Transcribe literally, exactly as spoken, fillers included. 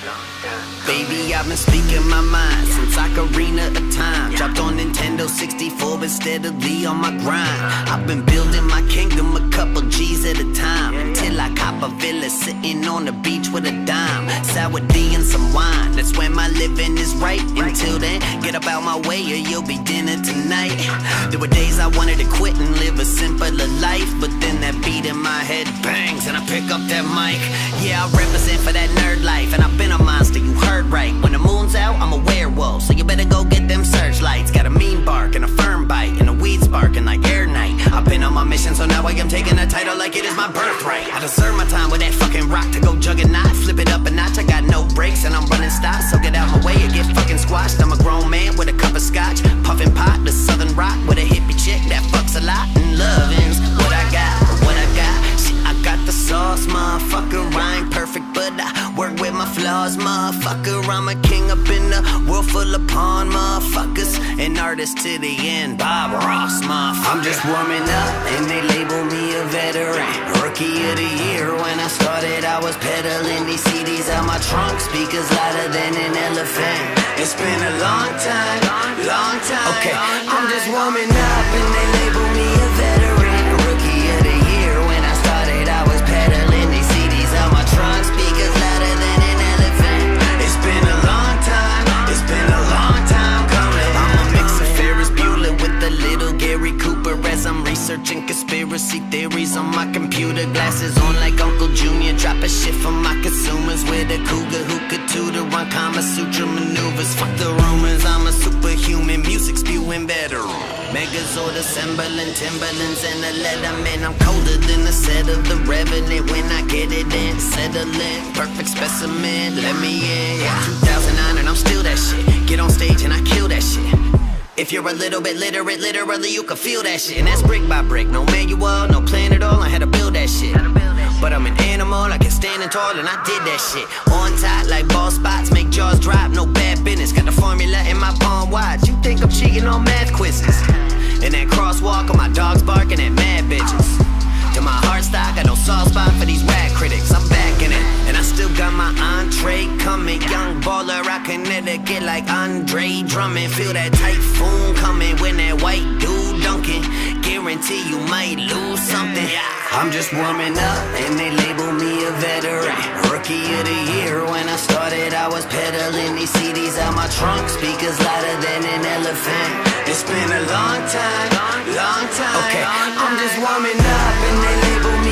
Baby, I've been speaking my mind since Ocarina of Time. Dropped on Nintendo sixty-four, but steadily on my grind. I've been building my kingdom a couple G's at a time, until I cop a villa sitting on the beach with a dime. Sour D and some wine, that's when my living is right. Until then, get up out my way or you'll be dinner tonight. There were days I wanted to quit and live a simpler life, but then that beat in my head bangs and I pick up that mic. Yeah, I represent for that nerd life, and I've been a monster, you heard right. When the moon's out, I'm a werewolf, so you better go get them searchlights. Got a mean bark and a firm bite and a weed sparking like air night. I've been on my mission, so now I am taking a title like it is my birthright. I deserve my time with that fucking rock to go juggernaut. Flip it up a notch, I got no brakes and I'm running stops, so get out my way or get fucking squashed. I'm a grown man with a cup of scotch, puffing pot, the southern rock with a hippie chick that fucks a lot and lovin's what I got, what I got. Shit, I got the sauce, motherfucker. I ain't perfect, but I work with my flaws, motherfucker. I'm a king up in the world full of pawn motherfuckers, an artist to the end, Bob Ross, motherfucker. I'm just warming up and they label me a veteran, rookie of the year. When I started, I was peddling these C Ds out my trunk, speakers louder than an elephant. It's been a long time, long time. Okay, I'm just warming up and they label me a veteran, rookie of the year. When I started, I was peddling these C Ds out my trunk, speakers louder than an elephant. It's been a long time, it's been a long time coming. I'm a mix of Ferris Bueller with a little Gary Cooper as I'm researching conspiracy theories on my computer. Glasses on like Uncle Junior, dropping shit for my consumers with a cougar who could tutor on Kama Sutra maneuvers. Fuck the rumors, I'm a superhuman, music spewing better. Megazord assembling Timberlands and a Letterman. I'm colder than the set of The Revenant. When I get it in, settling, perfect specimen, let me in. Yeah, two thousand nine and I'm still that shit. Get on stage and I kill that shit. If you're a little bit literate, literally you can feel that shit. And that's brick by brick, no manual, no plan at all. I had to build that shit. But I'm an animal, I can stand tall and I did that shit. On top like ball spots, make jaws drop, no bad business. Got the formula in my palm watch. You think I'm cheating on math quizzes? And that crosswalk on my dogs barking at mad bitches. To my heart stock, got no soft spot for these rap critics. I'm back in it, and I still got my entree coming. Young baller, I Connecticut like Andre Drummond. Feel that typhoon coming when that white dude dunking. Guarantee you might lose something. I'm just warming up and they label me a veteran, rookie of the year. When I started, I was peddling these C Ds out my trunk, speakers louder than an elephant. It's been a long time, long time. Okay, I'm just warming up and they label me